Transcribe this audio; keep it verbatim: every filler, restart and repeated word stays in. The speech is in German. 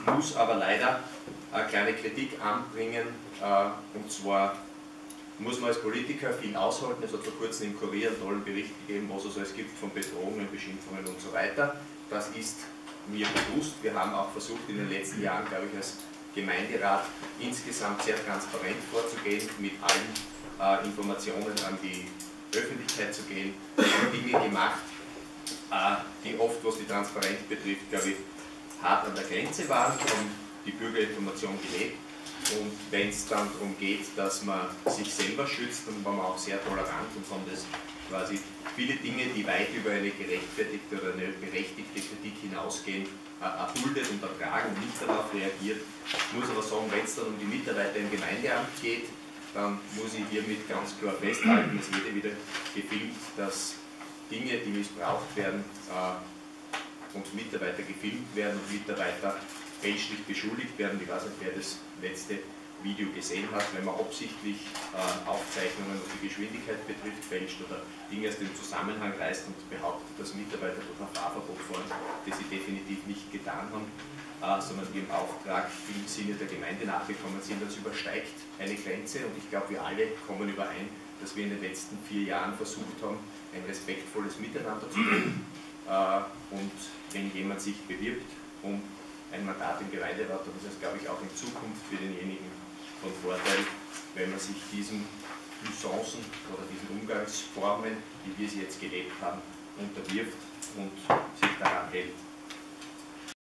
muss aber leider eine kleine Kritik anbringen, und zwar muss man als Politiker viel aushalten. Es hat vor kurzem im Kurier einen tollen Bericht gegeben, was es alles gibt von Bedrohungen, Beschimpfungen und so weiter. Das ist mir bewusst. Wir haben auch versucht, in den letzten Jahren, glaube ich, als Gemeinderat insgesamt sehr transparent vorzugehen, mit allen äh, Informationen an die Öffentlichkeit zu gehen. Wir haben Dinge gemacht, äh, die oft, was die Transparenz betrifft, glaube ich, hart an der Grenze waren, haben die Bürgerinformation gelebt. Und wenn es dann darum geht, dass man sich selber schützt, dann waren wir auch sehr tolerant und haben das quasi viele Dinge, die weit über eine gerechtfertigte oder eine berechtigte Kritik hinausgehen, erduldet und ertragen und nicht darauf reagiert. Ich muss aber sagen, wenn es dann um die Mitarbeiter im Gemeindeamt geht, dann muss ich hiermit ganz klar festhalten, es wird wieder gefilmt, dass Dinge, die missbraucht werden, äh, und Mitarbeiter gefilmt werden und Mitarbeiter fälschlich beschuldigt werden. Ich weiß nicht, wer das letzte Video gesehen hat, wenn man absichtlich äh, Aufzeichnungen, was die Geschwindigkeit betrifft, fälscht oder Dinge aus dem Zusammenhang reißt und behauptet, dass Mitarbeiter durch ein Fahrverbot fahren, das sie definitiv nicht getan haben, äh, sondern ihrem Auftrag im Sinne der Gemeinde nachgekommen sind. Das übersteigt eine Grenze und ich glaube, wir alle kommen überein, dass wir in den letzten vier Jahren versucht haben, ein respektvolles Miteinander zu leben. Äh, und wenn jemand sich bewirbt um ein Mandat im Gemeinderat, dann ist es, glaube ich, auch in Zukunft für denjenigen von Vorteil, wenn man sich diesen Usancen oder diesen Umgangsformen, wie wir sie jetzt gelebt haben, unterwirft und sich daran hält.